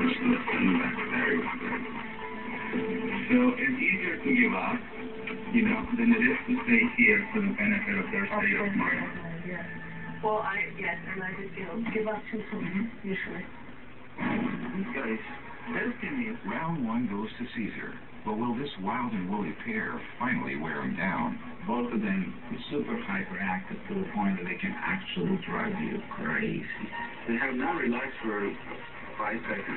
useless and unnecessary. So it's easier to give up, than it is to stay here for the benefit of their state of mind. Yes. Well, yes, and I just, give up too soon, usually. These guys, they're me. Round one goes to Caesar, but will this wild and woolly pair finally wear him down? Both of them are super hyperactive to the point that they can actually drive you crazy. They have not relaxed for 5 seconds.